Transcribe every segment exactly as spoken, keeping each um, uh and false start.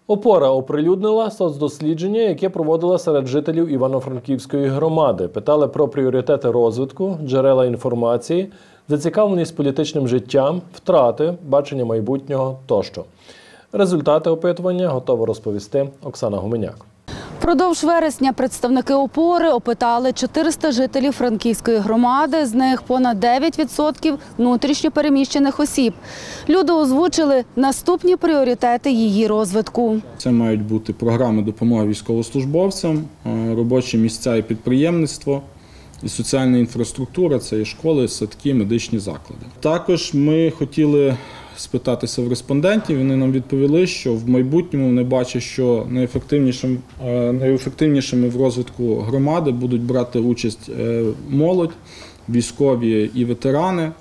Опора оприлюднила соцдослідження, яке проводила серед жителів Івано-Франківської громади. Питали про пріоритети розвитку, джерела інформації, зацікавленість політичним життям, втрати, бачення майбутнього тощо. Результати опитування готова розповісти Оксана Гуменяк. Впродовж вересня представники «Опори» опитали чотириста жителів Франківської громади, з них понад дев'ять відсотків внутрішньо переміщених осіб. Люди озвучили наступні пріоритети її розвитку. Це мають бути програми допомоги військовослужбовцям, робочі місця і підприємництво, і соціальна інфраструктура – це і школи, садки, медичні заклади. Також ми хотіли спитатися в респондентів, вони нам відповіли, що в майбутньому вони бачать, що найефективнішим, найефективнішими в розвитку громади будуть брати участь молодь, військові і ветерани,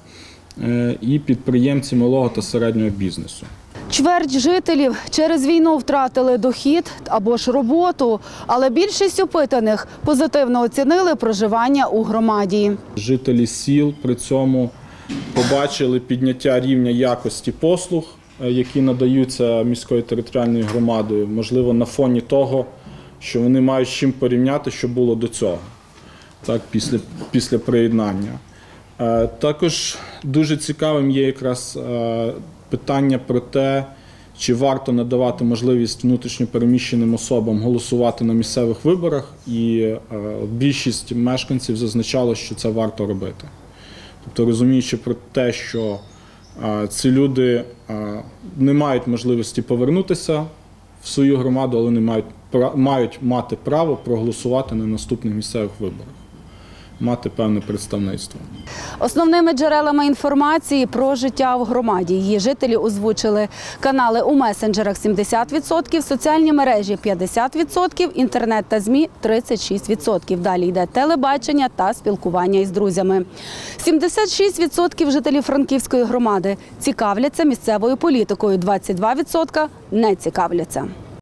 і підприємці малого та середнього бізнесу. Чверть жителів через війну втратили дохід або ж роботу, але більшість опитаних позитивно оцінили проживання у громаді. Жителі сіл при цьому побачили підняття рівня якості послуг, які надаються міською територіальною громадою, можливо, на фоні того, що вони мають з чим порівняти, що було до цього, так, після, після приєднання. Також дуже цікавим є якраз питання про те, чи варто надавати можливість внутрішньо переміщеним особам голосувати на місцевих виборах, і більшість мешканців зазначало, що це варто робити. Тобто, розуміючи про те, що ці люди не мають можливості повернутися в свою громаду, але вони мають, мають мати право проголосувати на наступних місцевих виборах, мати певне представництво. Основними джерелами інформації про життя в громаді її жителі озвучили: канали у месенджерах – сімдесят відсотків, соціальні мережі – п'ятдесят відсотків, інтернет та ЗМІ – тридцять шість відсотків. Далі йде телебачення та спілкування із друзями. сімдесят шість відсотків жителів Франківської громади цікавляться місцевою політикою, двадцять два відсотки не цікавляться.